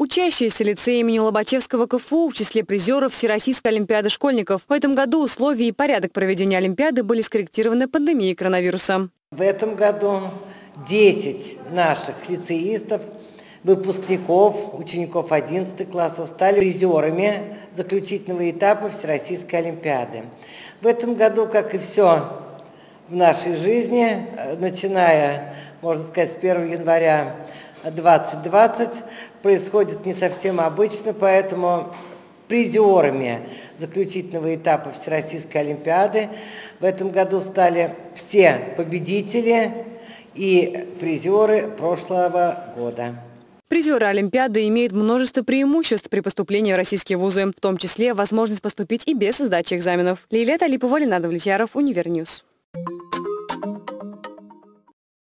Учащиеся лицея имени Лобачевского КФУ в числе призеров Всероссийской олимпиады школьников. В этом году условия и порядок проведения олимпиады были скорректированы пандемией коронавируса. В этом году 10 наших лицеистов, выпускников, учеников 11 классов стали призерами заключительного этапа Всероссийской олимпиады. В этом году, как и все в нашей жизни, начиная, можно сказать, с 1 января 2020, происходит не совсем обычно, поэтому призерами заключительного этапа Всероссийской олимпиады в этом году стали все победители и призеры прошлого года. Призеры олимпиады имеют множество преимуществ при поступлении в российские вузы, в том числе возможность поступить и без сдачи экзаменов. Лилия Талипова, Ленардо Влетьяров, Универньюз.